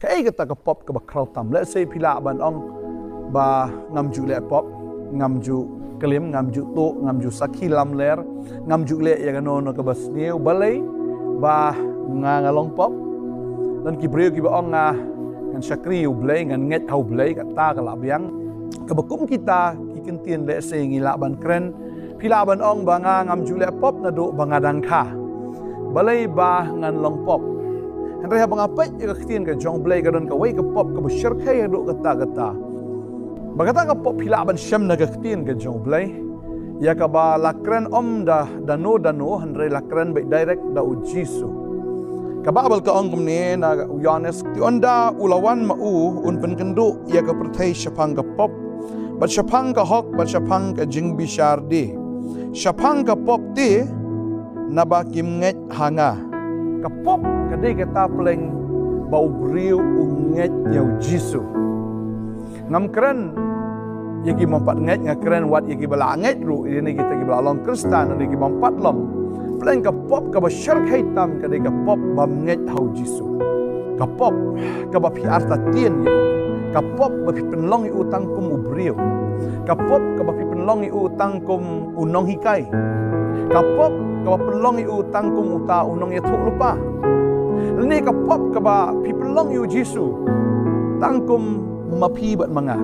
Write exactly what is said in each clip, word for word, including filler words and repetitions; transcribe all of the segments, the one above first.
Kaya kata ke pop ke bakrau tam. Let's say pila ban ong ba ngamju le pop, ngamju kelim, ngamju to, ngamju saki lam ler, ngamju le ya kano no ke basniu balai ba ngalong pop. Dan kibriu ki ba ong nga ngan syakri u blay ngan nget hau blay kata kalabyang. Kebekum kita kikentien let's say ngila ban kren pila ban ong ba nga ngamju le pop na do ba ngadang ka. Balai ba ngan long pop. Henry habang apay ikaktiin ka jong blay ka doon ka way ka pop ka basyar kaya do kata-kata. Bagata ka pop hilaban siyam nagaktiin ka jong blay. Ya ka ba lakren om da dano-dano Henry lakren ba direct da ujiso. Kababal ka ong kumni na uyanes ti onda ulawan mau unpen kendo ya ka pertay syapang ka pop. Bat syapang ka hok bat syapang ka jing bishar di. Syapang ka pop di nabakim nget hanga. Ka pop kadai kata peleng bau beriu unget yau jisu. Ngam keren yaki mampat nget ngakeren wat yaki bala nget ru ini kita ki bala long kristan ini ki mampat lom. Peleng ka pop ka basyar hitam kadai ka pop bam nget hau jisu. Ka pop ka ba pi arta tien yu. Ka pop ba pi penlong yu utang kum ubriu. Ka pop ka ba pi penlong yu utang kum unong hikai. Ka pop ka ba penlong yu utang kum uta unong ya tuk lupa. Lini ka pop ka ba pipelong yu jisu tangkum mapi bat manga.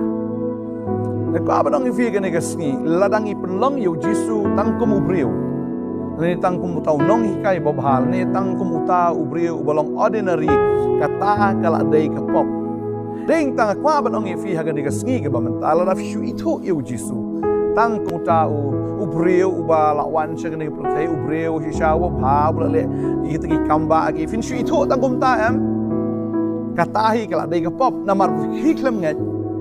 Ko abadong ifi gani kasni ladang ipelong yu jisu tangkum ubriu. Lini tangkum uta unong hikai babhal ni tangkum uta ubriu ubalong ordinary kata kala dai ka pop. Ding tang ko abadong ifi gani kasni ka ba mentala na fiu itu yu jisu. Tangkum uta ubriu uba lawan syagani pertai ubriu shishawa bha bulale itu ki kamba agi fin shu itu tangkum ta em katahi kala dai ka pop namar hiklem nget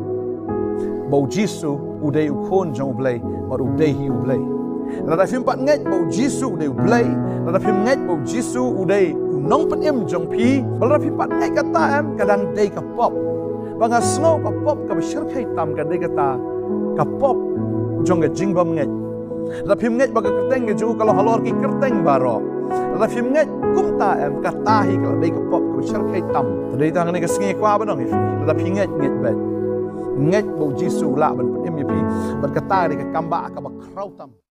bau jisu udai ukon jong blai mar udai hi ublai lada fim pat nget bau jisu udai ublai lada fim nget bau jisu udai nong pat em jong pi lada fim pat nget kata em kadang dai ka pop banga snow ka pop ka bashir kai tam ka dai kata ka pop jong ga jingbam nget la phim nget baga kerteng ge ju kalau halor ki kerteng baro la phim nget kumta em katahi kalau dai ka pop ka syar kai tam dai tang ni ka sngi kwa ba dong ifi la phim nget nget bet nget bo jisu la ban em pi ban kata ni ka kamba ka ba krau tam